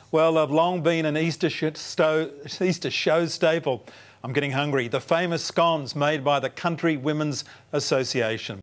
Well, they've long been an Easter show staple. I'm getting hungry. The famous scones made by the Country Women's Association.